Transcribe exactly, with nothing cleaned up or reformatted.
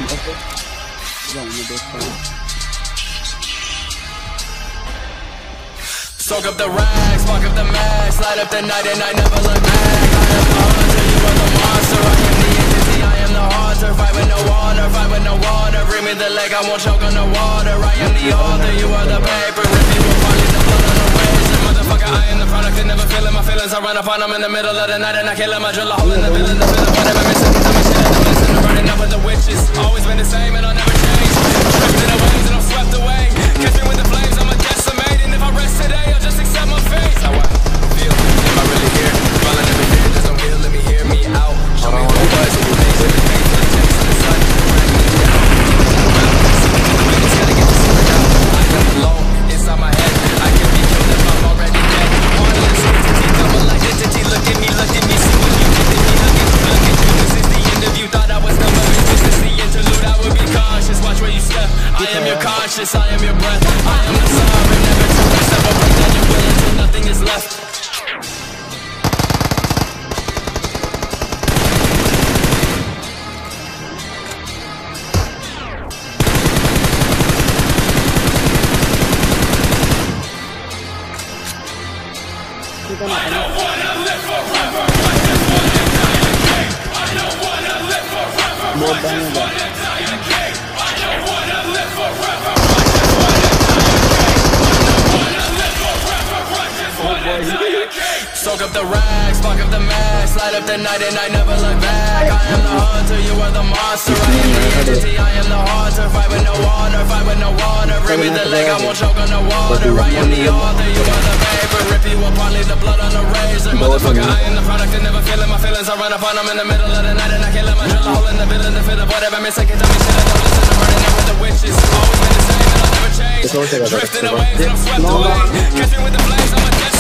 Soak up the rags, spark up the max, light up the night and I never look back. I am the hunter, you are the monster. I am the entity, I am the haunter. Fight with no water, fight with no water. Bring me the leg, I won't choke on the water. I am the author, you are the paper. If you will find the blood on the razor. Motherfucker, I am the product and never feeling my feelings. I run upon them in the middle of the night and I kill them. I drill a hole in the villain, the villain, whatever missing. Tell me shit, I'm missing, I'm running up with the witches. Always been the same and I'll never change. Drifting away and I'm swept away. Catch me with the flames, I'm a decimate. And if I rest today, I'll just accept my fate. How I feel, am I really here? Falling every day, there's no real, let me hear me out. Show me who it was, who makes it, the pain, the chase in the sun. Drag me down, it's gotta get the secret out. I am alone, inside my head. I can be killed if I'm already dead. Heartless entity, double identity. Look at me, look at me, see what you did to me. Look at you, look at you, this is the end of you. Thought I was done, but this is the interlude. I would be cautious, watch where you step. I am your conscious, I am your breath. I am the sovereign, never to accept. But break down your will until nothing is left. I don't wanna live forever. I just wanna die a king. I don't wanna live forever. I just wanna die a king. I don't wanna live forever. I just wanna die a king. I don't wanna live forever. I just wanna die a king. Soak up the rags, spark up the max, light up the night and I never look back. I am the hunter, you are the monster. I am the entity, I am the haunter. Fight with no water, fight with no water. Bring me the leg, I won't choke on the water. I am the author, you are the paper. Rip you apart, leave the blood on the razor. Motherfucker, I am the product and never feeling my feelings. I run upon them in the middle of the night and I kill them. I drill a hole in the villain, the fit of whatever mistake. Tell me shit, I don't listen. I'm running out with the witches. Always been the same and I'll never change. Drifting away and I'm swept away. Catch me with the flames, I'm a